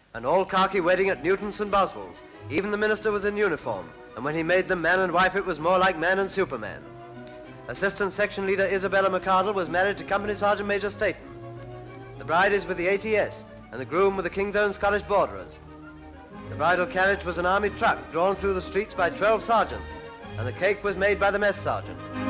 An all-khaki wedding at Newton St. Boswell's. Even the minister was in uniform, and when he made them man and wife, it was more like man and Superman. Assistant Section Leader Isabella McCardle was married to Company Sergeant Major Staten. The bride is with the ATS, and the groom with the King's Own Scottish Borderers. The bridal carriage was an army truck drawn through the streets by 12 sergeants, and the cake was made by the mess sergeant.